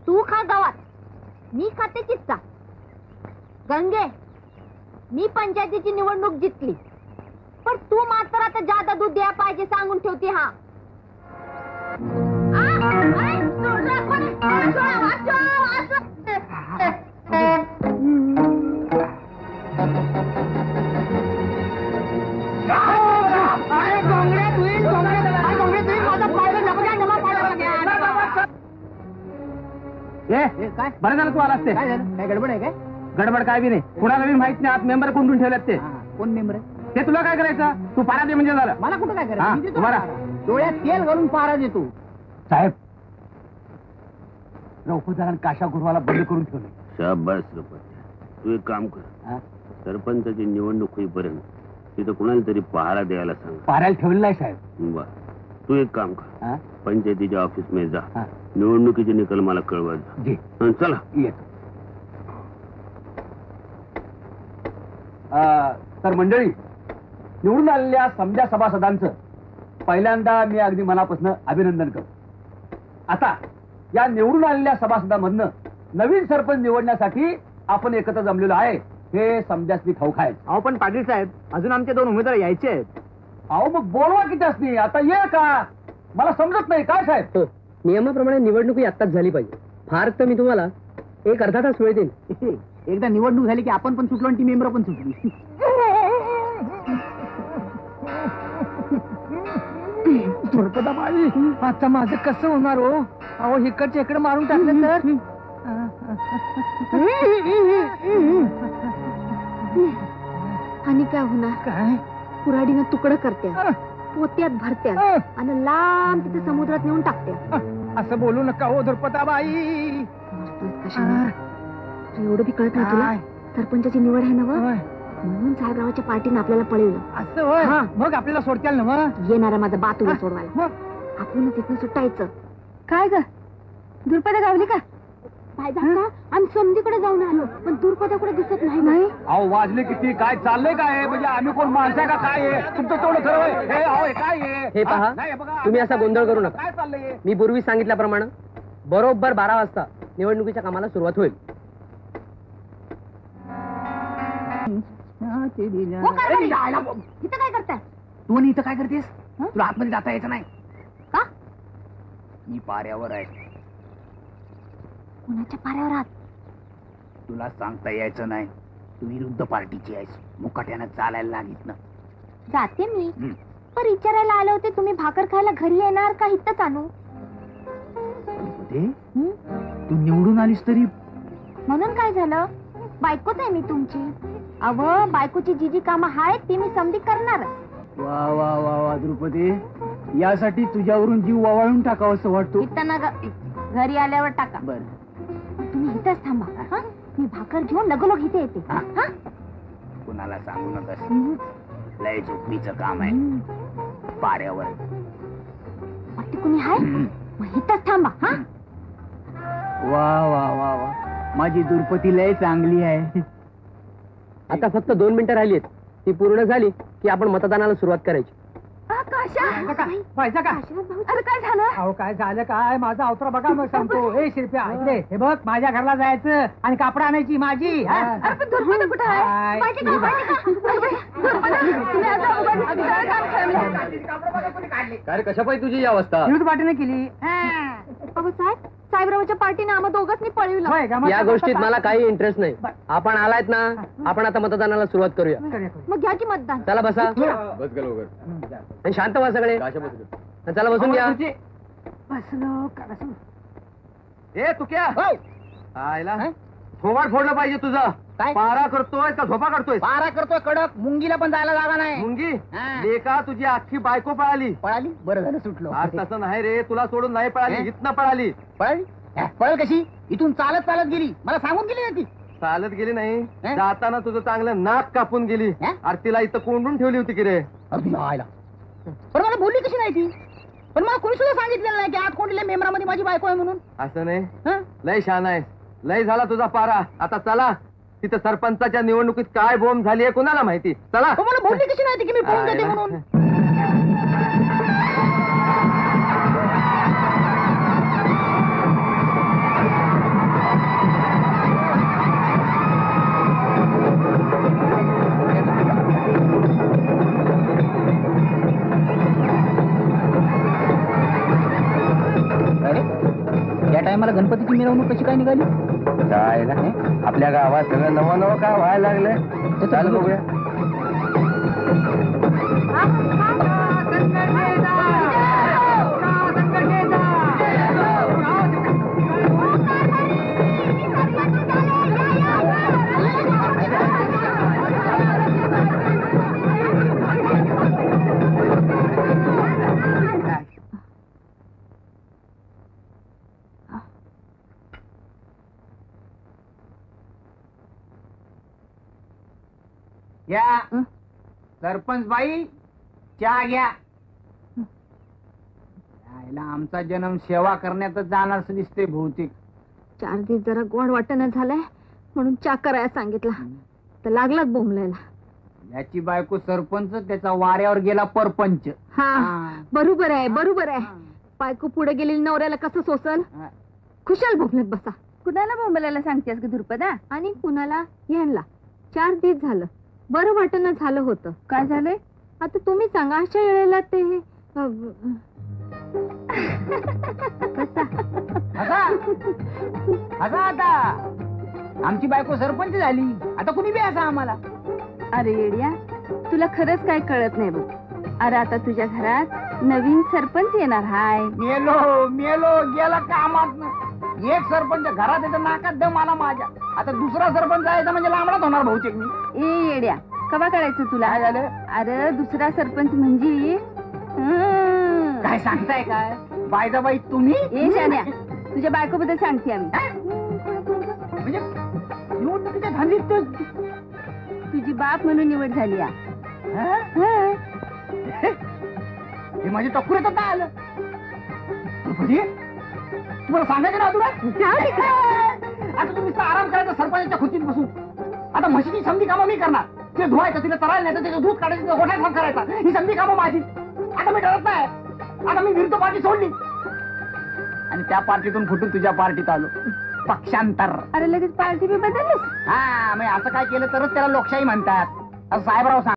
तू खा गावात, मी खाते चिच्चा. गंगे, मी पंचायतीची निवडणूक जिंकली, पण तू मात्र आता जादा दूध द्या पाहिजे सांगून ठेवते. हा काय बरं झालं तू आलास. ते काय झालं? काय गडबड आहे? काय गडबड काय बी नाही. कुणाला बी माहित नाही. आत मेंबर कोण ठेवलेत ते. कोण मेंबर आहे ते तुला काय करायचं? तू पारा दे म्हणजे झालं. मला कुठं काय करायचं? डोळ्यात तेल घालून पारा देतो. साहेब, रौफुजारान काशा गुरुवाला बंद करून ठेवले. शाबास रौफुजा, तू एक काम कर. सरपंचाची निवडणूक होईपर्यंत तिथं कुणाला तरी पहारा द्यायला सांग. पाऱ्याला ठेवलेला आहे साहेब. वा, तू एक काम कर, पंचायतीच्या ऑफिस मध्ये जा, निवडणुकीचे निकाल मला कळवत जा. चला येतो. तर मंडळी, निवडून आलेल्या समजा सभासदांचं पहिल्यांदा मी अगदी मनापासून अभिनंदन करतो. आता या निवडून आलेल्या सभासदांमधनं नवीन सरपंच निवडण्यासाठी आपण एकत्र जमलेलो आहे हे समजासनी ठाऊक आहे. अहो पण पाटील साहेब, अजून आमचे 2 उमेदवार यायचे आहेत. अहो मग बोलवा किती असते आता. ये का मला समजत नाही काय साहेब. नियमाप्रमाणे निवडणूक आत्ताच झाली पाहिजे. फार तर मी तुम्हाला एक अर्धा तास वेळ देईन. एकदा निवडणूक झाली की आपण पण सुटलो आणि ती मेंबर पण सुटली. आता माझं कसं होणार हो? अहो इकडच्या इकडे मारून टाकलं तर. आणि काय होणार? काय कुऱ्हाडीनं तुकडं करत्या, पोत्यात भरत्या आणि लांब तिथे समुद्रात नेऊन टाकत्या. असं बोलू नका हो दुर्पताबाई. एवढं बी कळत नाही तुला? सरपंचाची निवड आहे ना, म्हणून साहेबरावाच्या पार्टीनं आपल्याला पळवलं. असं मग आपल्याला सोडत्याल ना? येणारा माझा बा तुला सोडवायला. आपणच इथून सुटायचं. काय ग दुर्पदा गावली का? आम्ही समधीकडे जाऊन आलो पण दुर्पदा कुठे दिसत नाही. अहो वाजले किती? काय चाललंय काय? म्हणजे आम्ही कोण माणसं का काय आहे? तुमचं तेवढं खरं काय आहे? हे पहा, तुम्ही असा गोंधळ करू नका. काय चाललंय? मी पूर्वी सांगितल्याप्रमाणे बरोबर 12 वाजता निवडणुकीच्या कामाला सुरुवात होईल. इथं काय करताय? तू इथं काय करतेस? तुला आतमध्ये जाता यायचं नाही का? मी पाऱ्यावर आहे. कुणाच्या पाऱ्यावर आहात? तुला सांगता यायचं नाही. तू विरुद्ध पार्टीची आहेस. मुकाट्यानं चालायला लागित ना. जाते मी, पण विचारायला आले होते तुम्ही भाकर खायला घरी येणार का इथंच आणू? तू निवडून आलीस तरी म्हणून काय झालं? बायकोच आहे मी तुमची. अव बायकोची जी जी कामं आहेत ती मी समधी करणारच. वा वा वा वा द्रुपदी, यासाठी तुझ्यावरून जीव वावळून टाकावं असं वाटतो. इथं ना घरी आल्यावर टाका. बरं तुम्ही इथंच थांबा. मी भाकर घेऊन लगोलग इथे येते. कुणाला सांगू नका. लय झोपडीचं काम आहे. पाऱ्यावर वाटते कुणी हाय? मग इथंच थांबा. वा वा वा वा, माझी दुर्पती लय चांगली आहे. आता फक्त 2 मिनिटं राहिली आहेत. ती पूर्ण झाली की आपण मतदानाला सुरुवात करायची. अरे काय झालं? अहो काय झालं काय? माझा अवतरा बघा मग सांगतो. हे शिरप्या ऐकले, हे बघ माझ्या घरला जायचं आणि कापड आणायची माझी. काय कशा पाहिजे तुझी ही अवस्था? युद्ध पार्टीने केली. साहेबरावाच्या पार्टीने आम्हा दोघांनी पळविलं. या गोष्टीत मला काही इंटरेस्ट नाही. आपण आलायत ना, आपण आता मतदानाला सुरुवात करूया. मग घ्या की मतदान. चला बसा. आणि शांत व्हा सगळे. चला बसून घ्या. ए तुक्या, आयला थोबाड फोडलं पाहिजे तुझं. पारा करतोय का झोपा करतोय? पारा करतोय कडक. मुंगीला पण जायला जागा नाही. मुंगी लेका तुझी अख्खी बायको पळाली. पळाली? बरं झालं सुटलो. तसं नाही रे, तुला सोडून नाही पळाली, इथनं पळाली. पळाली? पळल कशी? इथून चालत चालत गेली. मला सांगून गेली ना ती. चालत गेली नाही, जाताना तुझं चांगलं नाक कापून गेली. आरतीला इथं कोंडून ठेवली होती की रे. आयला पण मला बोलली कशी नाही ती? पण मला कोणी सुद्धा सांगितलेलं नाही की आत कोंडलेल्या मेंबरामध्ये माझी बायको आहे म्हणून. असं नाही, लय शान आहे. लय झाला तुझा पारा. आता चला, तिथं सरपंचाच्या निवडणुकीत काय बोंब झाली आहे कोणाला माहिती. चला. मला बोलली कशी नाही की मी फोन देते म्हणून. टायमाला गणपतीची मिरवणूक कशी काय निघाली? काय ना आपल्या गावात सगळं नवं नवं काय व्हायला लागलंय. चालू बघूया. या सरपंच बाई चहा घ्या. यायला आमचा जन्म सेवा करण्यातच जाणार असं दिसते बहुतेक. 4 दिवस जरा गोड वाटणं झालंय म्हणून चा करायला सांगितला तर लागलाच बोंबलायला. याची बायको सरपंच, त्याचा वाऱ्यावर गेला परपंच. हा बरोबर आहे बरोबर आहे. बायको पुढे गेलेली नवऱ्याला कसं सोसल. खुशाल बोंबलत बसा. कुणाला बोंबलायला सांगतेस ग धुरपदा? आणि कुणाला ह्यांना 4 दिवस झालं बरं वाटणं झालं होतं. काय झालंय आता तुम्ही सांगा. अशा वेळेला ते असा आता आमची बायको सरपंच झाली, आता कुणी बी असा आम्हाला. अरे येड्या, तुला खरंच काय कळत नाही बघ. अरे आता तुझ्या घरात नवीन सरपंच येणार हाय. मेलो मेलो गेला कामात. एक सरपंच घरात येतं नाकात दम आला माझ्या. आता दुसरा सरपंच यायचा म्हणजे लांबडाच होणार बहुतेक मी. ए येड्या, कवा करायचं तुला? काय झालं? अरे दुसरा सरपंच म्हणजे काय सांगताय काय? बायजाबाई तुम्ही? ए शान्या, तुझ्या बायकोबद्दल सांगते आम्ही. म्हणजे निवडणुकीच्या धांदीत तुझी बाप म्हणून निवड झाली. हे माझे टक्कर येतात काय आलं? तुम्हाला सांगायचं ना तुला? आता तुम्ही आराम करायचा सरपंचाच्या खुर्चीत बसून. आता म्हशीची समधी कामं मी करणार. ते धुवायचं, तिला चरायला नाही तर त्याचं दूध काढायचं, गोठा साफ करायचा, ही समधी कामं माझी. आता मी डरत नाही. आता मी विरुद्ध पार्टी सोडली आणि त्या पार्टीतून फुटून तुझ्या पार्टीत आलो. पक्षांतर. अरे लगेच पार्टी बी बदललीस? हा, मग असं काय केलं तरच त्याला लोकशाही म्हणतात असं साहेबराव सांग.